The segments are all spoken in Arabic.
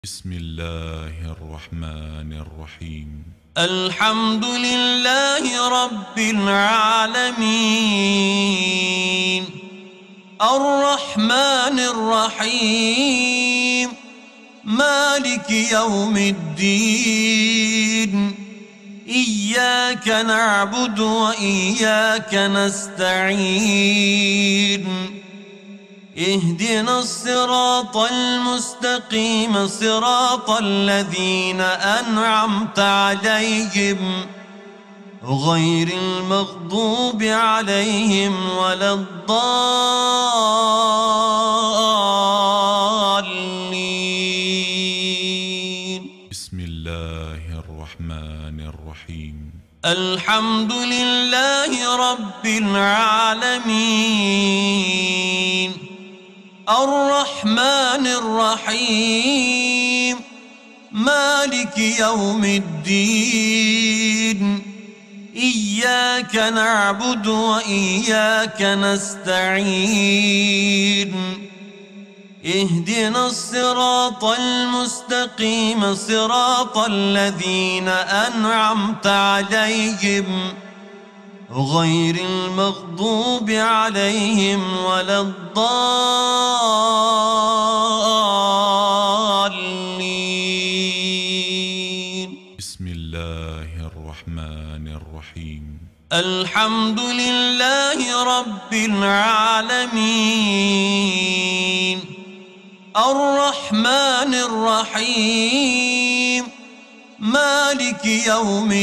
بسم الله الرحمن الرحيم. الحمد لله رب العالمين الرحمن الرحيم مالك يوم الدين إياك نعبد وإياك نستعين اهدنا الصراط المستقيم صراط الذين أنعمت عليهم غير المغضوب عليهم ولا الضالين. بسم الله الرحمن الرحيم. الحمد لله رب العالمين الرحمن الرحيم مالك يوم الدين إياك نعبد وإياك نستعين اهدنا الصراط المستقيم صراط الذين أنعمت عليهم غير المغضوب عليهم ولا الضالين. بسم الله الرحمن الرحيم. الحمد لله رب العالمين الرحمن الرحيم مالك يوم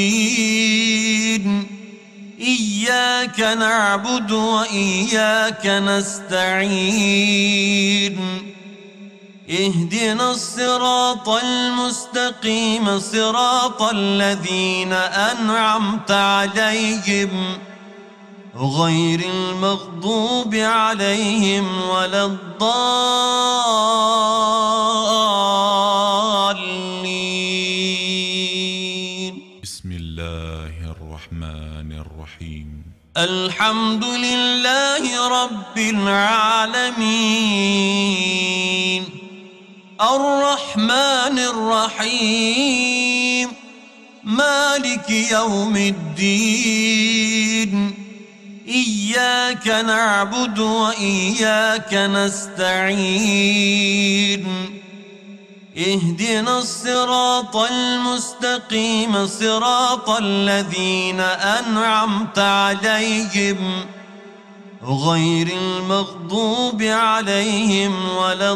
الدين إياك نعبد وإياك نستعين اهدنا الصراط المستقيم صراط الذين أنعمت عليهم غير المغضوب عليهم ولا الضالين. بسم الله الرحمن الرحيم. الحمد لله رب العالمين الرحمن الرحيم مالك يوم الدين إياك نعبد وإياك نستعين اهدنا الصراط المستقيم صراط الذين أنعمت عليهم غير المغضوب عليهم ولا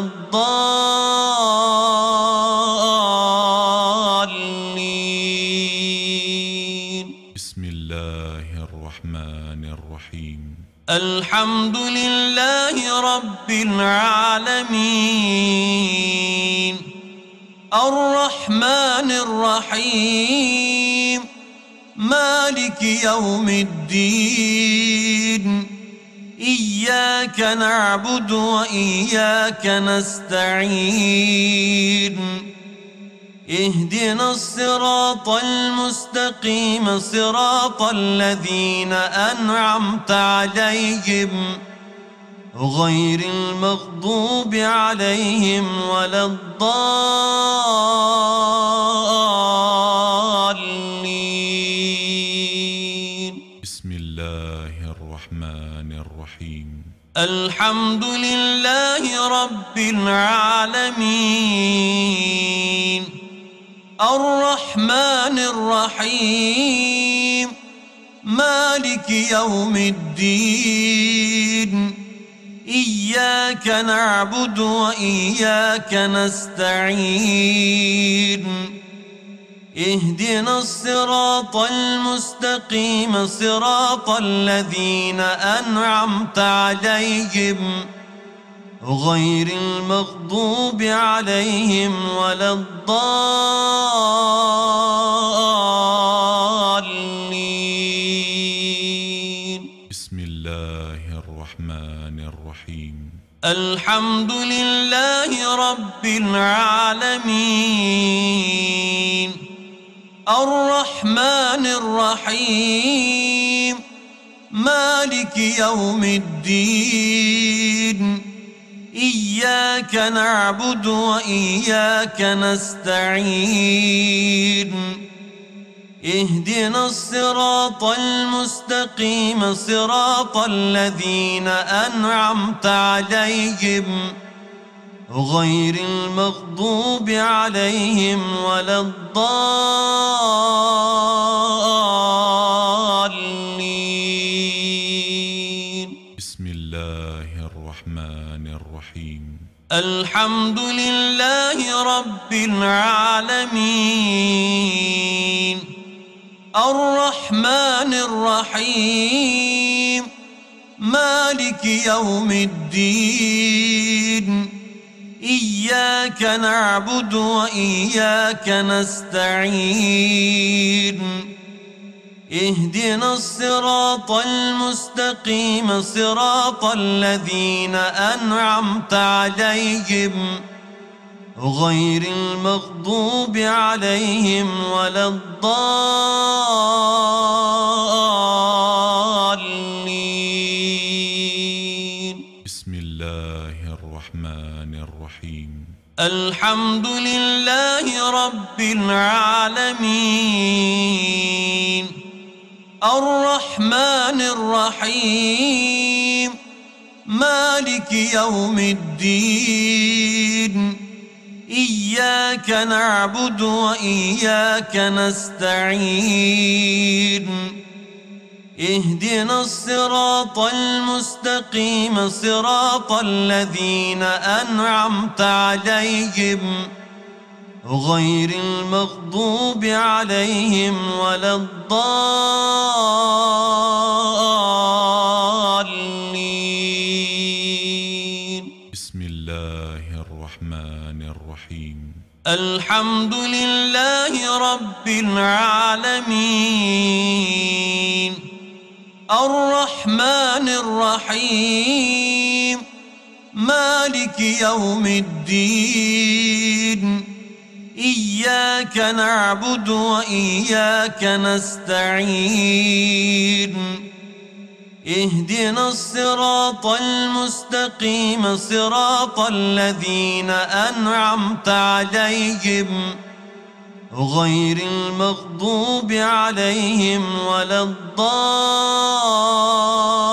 الضالين. بسم الله الرحمن الرحيم. الحمد لله رب العالمين الرحمن الرحيم مالك يوم الدين إياك نعبد وإياك نستعين اهدنا الصراط المستقيم صراط الذين أنعمت عليهم غير المغضوب عليهم ولا الضالين. بسم الله الرحمن الرحيم. الحمد لله رب العالمين الرحمن الرحيم مالك يوم الدين إياك نعبد وإياك نستعين اهدنا الصراط المستقيم صراط الذين أنعمت عليهم غير المغضوب عليهم ولا الضالين. بسم الله الرحمن الرحيم. الحمد لله رب العالمين الرحمن الرحيم مالك يوم الدين إياك إياك نعبد وإياك نستعين اهدنا الصراط المستقيم صراط الذين أنعمت عليهم غير المغضوب عليهم ولا الضالين. بسم الله الرحمن الرحيم. الحمد لله رب العالمين الرحمن الرحيم مالك يوم الدين إياك نعبد وإياك نستعين اهدنا الصراط المستقيم صراط الذين أنعمت عليهم غير المغضوب عليهم ولا الضالين. بسم الله الرحمن الرحيم. الحمد لله رب العالمين الرحمن الرحيم مالك يوم الدين إياك نعبد وإياك نستعين اهدنا الصراط المستقيم صراط الذين أنعمت عليهم غير المغضوب عليهم ولا الضالين. بسم الله الرحمن الرحيم. الحمد لله رب العالمين الرحمن الرحيم مالك يوم الدين إياك نعبد وإياك نستعين اهدنا الصراط المستقيم صراط الذين أنعمت عليهم غير المغضوب عليهم ولا الضالين.